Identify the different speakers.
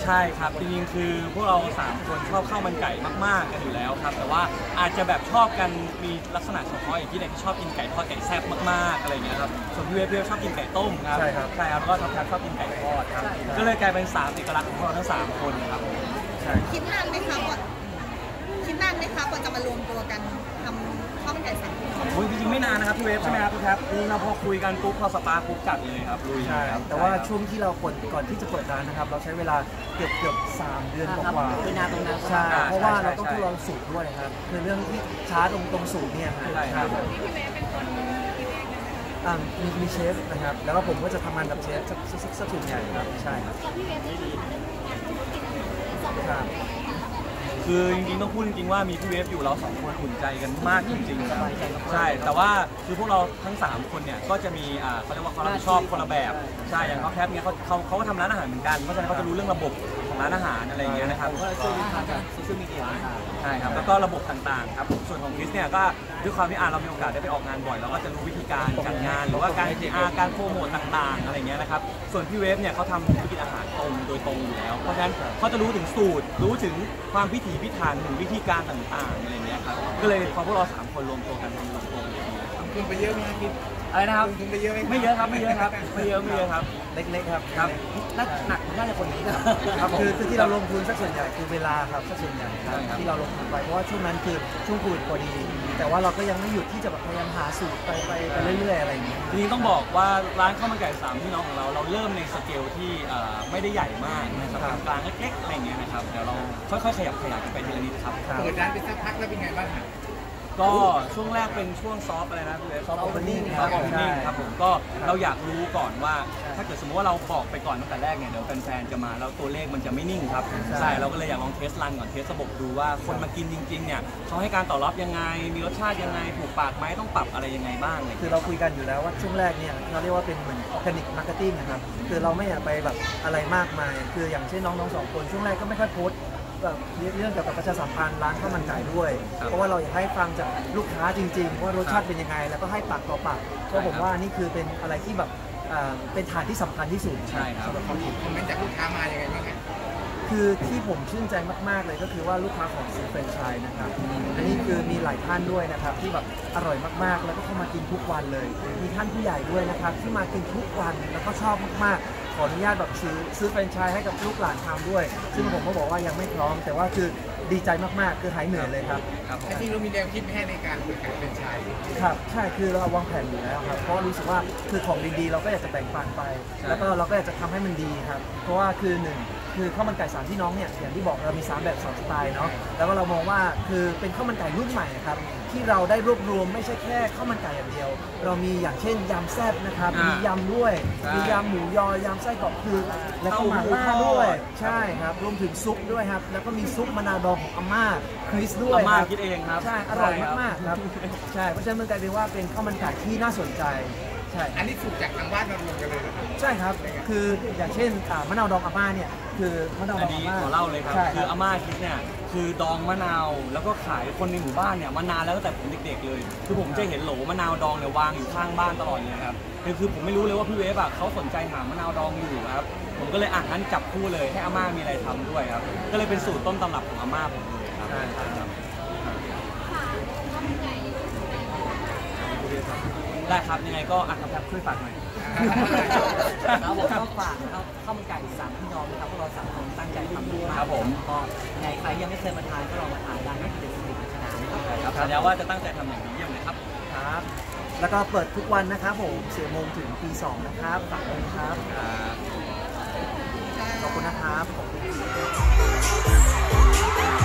Speaker 1: ใช่ครับจริงๆคือพวกเรา3คนชอบข้าวมันไก่มากๆกันอยู่แล้วครับแต่ว่าอาจจะแบบชอบกันมีลักษณะเฉพาะอย่างที่เด็กที่ชอบกินไก่ทอดไก่แซ่บมากๆอะไรอย่างเงี้ยครับส่วนพี่เวฟชอบกินไก่ต้มครับใช่ครับแล้วก็ท็อปแท็บชอบกินไก่ทอดครับก็เลยกลายเป็น3เอกลักษณ์ของพวกเราทั้ง3คนครับ
Speaker 2: คิดนานไหมคะกว่าจะมารวมตัวกันทำข้าวมันไก่3
Speaker 1: จริงๆไม่นานนะครับพี่เวฟใช่ไหมครับพี่แท็บนี่เราพอคุยกันปุ๊บพอสปาร์ปุ๊บจัดเลยครับลุยครับ
Speaker 3: แต่ว่าช่วงที่เราก่อนที่จะเปิดร้านนะครับเราใช้เวลาเกือบ3 เดือนกว่า
Speaker 4: เวลาตรงนั้น
Speaker 3: ใช่เพราะว่าเราต้องทดลองสูตรด้วยครับคือเรื่องที่ช้าตรงสูตรเนี่ยครับมีเชฟนะครับแล้วก็ผมก็จะทำงานกับเชฟสักส่วนใหญ่ครับใช่ครับ
Speaker 1: คือจริงๆต้องพูดจริงๆว่ามีพี่เวฟอยู่เรา2คนอุ่นใจกันมากจริงๆครับใช่แต่ว่าคือพวกเราทั้ง3คนเนี่ยก็จะมีเขาเรียกว่าความรับผิดชอบคนละแบบใช่อย่างเขาแคปเนี่ยเขาก็ทำร้านอาหารเหมือนกันเพราะฉะนั้นเขาจะรู้เรื่องระบบของร้านอาหารอะไรอย่างเงี้ยนะครับ
Speaker 4: ก็ช่วยทางโซเชียลมีเดีย
Speaker 1: ใช่ครับแล้วก็ระบบต่างๆครับส่วนของคริสเนี่ยก็ด้วยความที่เรามีโอกาสได้ไปออกงานบ่อยเราก็จะรู้วิธีการจัดงานหรือว่าการโปรโมทต่างๆอะไรเงี้ยนะครับส่วนพี่เวฟเนี่ยเขาทำธุรกิจอาหารโดยตรงอยู่แล้วเพราะฉะนั้นเขาจะรู้ถึงสูตรรู้ถึงความพิถีพิถันถึงวิธีการต่างๆอะไรเงี้ยครับก็เลยพอพวกเรา3คนรวมตัวกันทำลงตัว
Speaker 5: คุณไปเยอะไหมคิด
Speaker 1: อะไรนะครับ
Speaker 5: คุณไปเยอะไหม
Speaker 1: ไม่เยอะครับไม่เยอะครับ
Speaker 3: เล็กๆครับ
Speaker 4: หนักน่าจะคนนี้
Speaker 3: ครับคือที่เราลงทุนสักส่วนใหญ่คือเวลาครับสักส่วนใหญ่ครับที่เราลงทุนไปเพราะว่าช่วงนั้นคือช่วงโควิดพอดีแต่ว่าเราก็ยังไม่หยุดที่จะแบบพยายามหาสูตรไปเรื่อยๆอะไรอย่างเงี้ย
Speaker 1: จริงๆต้องบอกว่าร้านข้าวมันไก่3พี่น้องของเราเริ่มในสเกลที่ไม่ได้ใหญ่มากนะครับกลางเล็กๆอะไรเงี้ยนะครับเดี๋ยวเราค่อยๆขยับกันไปทีละนิดครับ
Speaker 5: เปิดร้านไปสักพักแล้วเป็นไงบ้าง
Speaker 1: ก็ช่วงแรกเป็นช่วงซอฟอะไรนะพี่เวฟซอฟต์โอเพนนิ่งครับผมก็เราอยากรู้ก่อนว่าถ้าเกิดสมมติว่าเราบอกไปก่อนตั้งแต่แรกเนี่ยเดี๋ยวแฟนๆจะมาแล้วตัวเลขมันจะไม่นิ่งครับใช่เราก็เลยอยากลองเทสรันก่อนเทสระบบดูว่าคนมากินจริงๆเนี่ยเขาให้การตอบรับยังไงมีรสชาติยังไงถูกปากไหมต้องปรับอะไรยังไงบ้าง
Speaker 3: คือเราคุยกันอยู่แล้วว่าช่วงแรกเนี่ยเราเรียกว่าเป็นเหมือนออร์แกนิกมาร์เก็ตติ้งนะครับคือเราไม่อยากไปแบบอะไรมากมายคืออย่างเช่นน้องๆ2 คนช่วงแรกก็ไม่ค่อยโพสเรื่องเกี่ยวกับประชาสัมพันธ์ร้านข้าวมันไก่ด้วยเพราะว่าเราอยากให้ฟังจากลูกค้าจริงๆว่ารสชาติเป็นยังไงแล้วก็ให้ปากต่อปากเพราะผมว่านี่คือเป็นอะไรที่แบบเป็นฐานที่สำคัญที่สุด
Speaker 1: ใช่ครับ
Speaker 5: คอมเมนต์จากลูกค้ามายังไงบ้าง
Speaker 3: คือที่ผมชื่นใจมากๆเลยก็คือว่าลูกค้าของซีแฟรนไชส์นะครับอันนี้คือมีหลายท่านด้วยนะครับที่แบบอร่อยมากๆแล้วก็เข้ามากินทุกวันเลยมีท่านผู้ใหญ่ด้วยนะครับที่มากินทุกวันแล้วก็ชอบมากๆขออนุญาตแบบซื้อแฟรนไชส์ให้กับลูกหลานทำด้วยซึ่งผมก็บอกว่ายังไม่พร้อมแต่ว่าคือดีใจมากๆคือหายเหนื่อยเลยครับ
Speaker 5: ที่เรามีแนวคิดแค่ในการเปิดขายแฟรนไชส์
Speaker 3: ครับใช่คือเราวางแผนอยู่แล้วครับเพราะรู้สึกว่าคือของดีๆเราก็อยากจะแบ่งปันไปแล้วก็เราก็อยากจะทำให้มันดีครับเพราะว่าคือ1คือข้าวมันไก่3พี่น้องเนี่ยอย่างที่บอกเรามี3แบบ2สไตล์เนาะแล้วก็เรามองว่าคือเป็นข้าวมันไก่รุ่นใหม่ครับที่เราได้รวบรวมไม่ใช่แค่ข้าวมันไก่อย่างเดียวเรามีอย่างเช่นยำแซ่บนะครับมียำด้วยมียำหมูยอยำไส้กรอกคือแล้วก็หม่าล่าด้วยใช่ครับรวมถึงซุปด้วยครับแล้วก็มีซุปมะนาวดองของอาม่าคริสด้วย
Speaker 1: อาม่าคิดเองครับ
Speaker 3: ใช่อร่อยมากๆครับใช่เพราะฉะนั้นมันกลายเป็นว่าเป็นข้าวมันไก่ที่น่าสนใจใช่
Speaker 5: อันนี้สูตรจากทางบ้านเรารวมกันเลย
Speaker 3: ใช่ครับคืออย่างเช่นมะนาวดองอาม่าเนี่ยคือมะนาวดองอาม่า
Speaker 1: ขอเล่าเลยครับคืออาม่าคิดเนี่ยคือดองมะนาวแล้วก็ขายคนในหมู่บ้านเนี่ยมานานแล้วตั้งแต่ผมเด็กๆเลยคือผมจะเห็นโหลมะนาวดองเนี่ยวางอยู่ข้างบ้านตลอดเลยครับคือผมไม่รู้เลยว่าพี่เวฟเขาสนใจหามะนาวดองอยู่ครับผมก็เลยงั้นจับคู่เลยให้อาม่ามีอะไรทำด้วยครับก็เลยเป็นสูตรต้นตำรับของอาม่าผมเลยครับได้ครับยังไงก็ครับช่วยฝากหน่อย
Speaker 4: เราบอกก็ฝากนะครับข้าวมันไก่3พี่น้องนะครับพวกเรา3คนตั้งใจทำดีมาก
Speaker 1: ครับผม
Speaker 4: ก็ในใครยังไม่เคยมาทานก็ลองมาทานได้นะเป็นสิริมงคลนะครับ
Speaker 1: สัญญาว่าจะตั้งใจทำอย่างดีเยี่ยมเลยครับ
Speaker 3: ครับแล้วก็เปิดทุกวันนะครับผม10 โมงถึงตี 2นะครับฝากด้วยครับขอบคุณนะครับ